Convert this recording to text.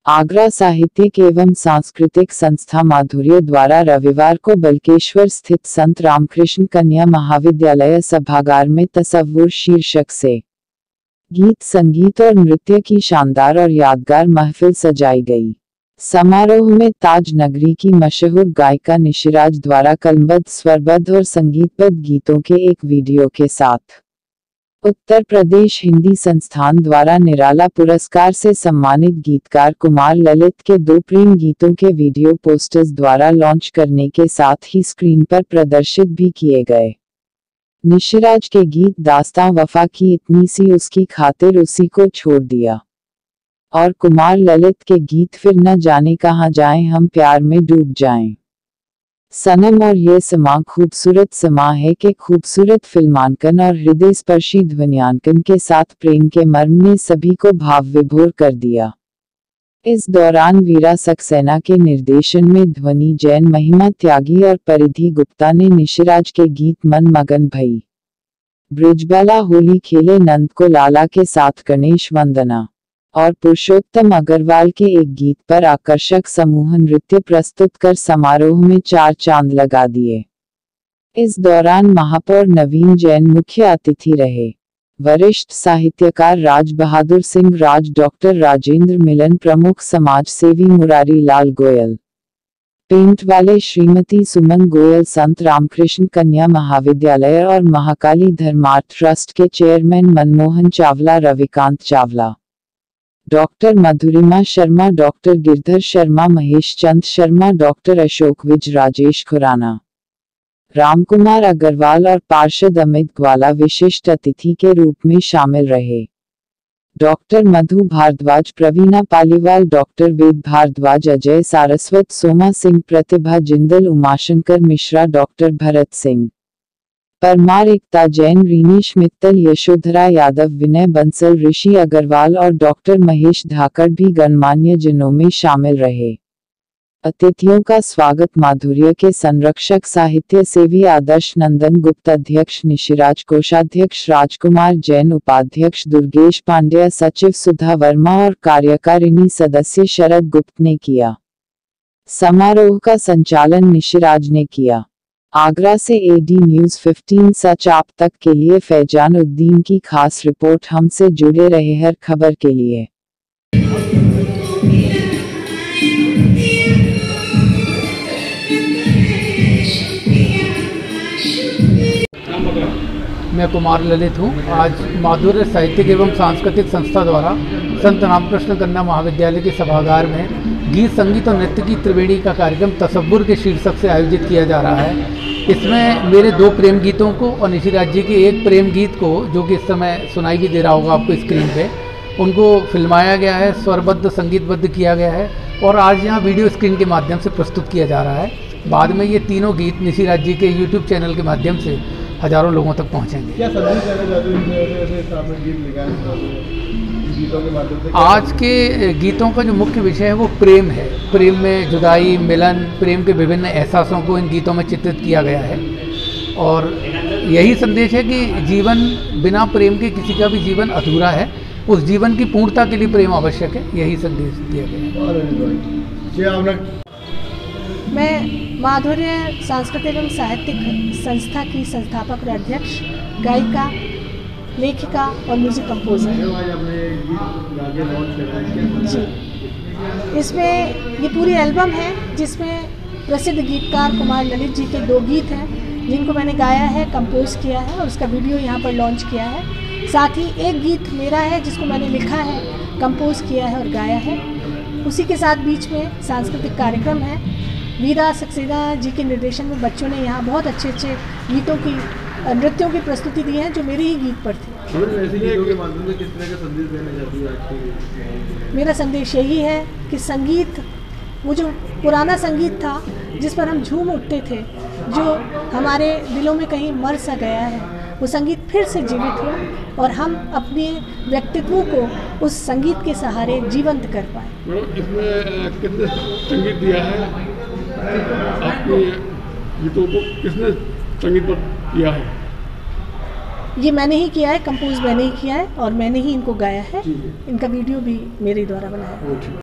आगरा साहित्यिक एवं सांस्कृतिक संस्था माधुर्य द्वारा रविवार को बलकेश्वर स्थित संत रामकृष्ण कन्या महाविद्यालय सभागार में तसव्वुर शीर्षक से गीत, संगीत और नृत्य की शानदार और यादगार महफिल सजाई गई। समारोह में ताज नगरी की मशहूर गायिका निशिराज द्वारा कलमबद्ध, स्वरबद्ध और संगीतबद्ध गीतों के एक वीडियो के साथ उत्तर प्रदेश हिंदी संस्थान द्वारा निराला पुरस्कार से सम्मानित गीतकार कुमार ललित के 2 प्रेम गीतों के वीडियो पोस्टर्स द्वारा लॉन्च करने के साथ ही स्क्रीन पर प्रदर्शित भी किए गए। निशिराज के गीत दास्तां वफा की इतनी सी उसकी खातिर उसी को छोड़ दिया और कुमार ललित के गीत फिर न जाने कहां जाएं हम प्यार में डूब जाएं, सनम और ये समा खूबसूरत समा है के खूबसूरत फिल्मांकन और हृदय स्पर्शी ध्वनियांकन के साथ प्रेम के मर्म ने सभी को भाव विभोर कर दिया। इस दौरान वीरा सक्सेना के निर्देशन में ध्वनि जैन, महिमा त्यागी और परिधि गुप्ता ने निशिराज के गीत मन मगन भई, ब्रिजबाला होली खेले नंद को लाला के साथ गणेश वंदना और पुरुषोत्तम अग्रवाल के एक गीत पर आकर्षक समूह नृत्य प्रस्तुत कर समारोह में 4 चांद लगा दिए। इस दौरान महापौर नवीन जैन मुख्य अतिथि रहे। वरिष्ठ साहित्यकार राज बहादुर सिंह राज, डॉक्टर राजेंद्र मिलन, प्रमुख समाज सेवी मुरारी लाल गोयल, पेंट वाले श्रीमती सुमन गोयल, संत रामकृष्ण कन्या महाविद्यालय और महाकाली धर्मार्थ ट्रस्ट के chairman Manmohan Chawla, Ravikant Chawla, doctor Madhurima Sharma, doctor Girdhar Sharma, Mahesh Chand Sharma, doctor Ashok Vij, Rajesh Khurana, Ramkumar Agarwal और पार्षद अमित ग्वाला विशिष्ट अतिथि के रूप में शामिल रहे। Doctor Madhu Bhardwaj, Praveena Paliwal, doctor Ved Bhardwaj, Ajay Saraswat, Soma Singh, Pratibha Jindal, Umashankar Mishra, doctor Bharat Singh Parmar, Ekta Jain, Rinish Mittal, Yashodhara Yadav, Vinay Bansal, Rishi Agarwal और डॉक्टर महेश धाकड़ भी गणमान्य जनों में शामिल रहे। अतिथियों का स्वागत माधुर्य के संरक्षक साहित्य सेवी आदर्श नंदन गुप्त, अध्यक्ष निशिराज, कोषाध्यक्ष राजकुमार जैन, उपाध्यक्ष दुर्गेश पांड्या, सचिव सुधा वर्मा और कार्यकारिणी सदस्य शरद गुप्त ने किया। समारोह का संचालन निशिराज ने किया। आगरा से एडी न्यूज़ 15 सच आप तक के लिए फैजान उद्दीन की खास रिपोर्ट। हमसे जुड़े रहे हर खबर के लिए। मैं कुमार ललित हूँ। आज माधुर्य साहित्यिक एवं सांस्कृतिक संस्था द्वारा संत रामकृष्ण कन्या महाविद्यालय के सभागार में गीत, संगीत और नृत्य की त्रिवेणी का कार्यक्रम तसव्वुर के शीर्षक से आयोजित किया जा रहा है। इसमें मेरे 2 प्रेम गीतों को और निशिराज जी के एक प्रेम गीत को, जो कि इस समय सुनाई भी दे रहा होगा आपको स्क्रीन पे, उनको फिल्माया गया है, स्वरबद्ध, संगीतबद्ध किया गया है और आज यहाँ वीडियो स्क्रीन के माध्यम से प्रस्तुत किया जा रहा है। बाद में ये तीनों गीत निशिराज जी के YouTube चैनल के माध्यम से हजारों लोगों तक पहुँचेंगे। क्या संदेश देना चाहते हैं गीत गीतों के माध्यम से? आज के गीतों का जो मुख्य विषय है वो प्रेम है। प्रेम में जुदाई, मिलन, प्रेम के विभिन्न एहसासों को इन गीतों में चित्रित किया गया है और यही संदेश है कि जीवन बिना प्रेम के किसी का भी जीवन अधूरा है। उस जीवन की पूर्णता के लिए प्रेम आवश्यक है, यही संदेश दिया गया है। मैं माधुर्य सांस्कृतिक एवं साहित्यिक संस्था की संस्थापक और अध्यक्ष, गायिका, लेखिका और म्यूजिक कंपोजर जी। इसमें ये पूरी एल्बम है जिसमें प्रसिद्ध गीतकार कुमार ललित जी के 2 गीत हैं जिनको मैंने गाया है, कंपोज किया है और उसका वीडियो यहाँ पर लॉन्च किया है। साथ ही एक गीत मेरा है जिसको मैंने लिखा है, कंपोज किया है और गाया है। उसी के साथ बीच में सांस्कृतिक कार्यक्रम है। वीरा सक्सेना जी के निर्देशन में बच्चों ने यहाँ बहुत अच्छे गीतों की, नृत्यों की प्रस्तुति दी है जो मेरे ही गीत पर थे। मेरा संदेश यही है कि संगीत, वो जो पुराना संगीत था जिस पर हम झूम उठते थे, जो हमारे दिलों में कहीं मर सा गया है, वो संगीत फिर से जीवित हो और हम अपने व्यक्तित्वों को उस संगीत के सहारे जीवंत कर पाए। इसमें कितने संगीत दिया है? आपके गीतों को किसने संगीत पर किया है? ये मैंने ही किया है, कंपोज मैंने ही किया है और मैंने ही इनको गाया है। इनका वीडियो भी मेरे द्वारा बनाया है।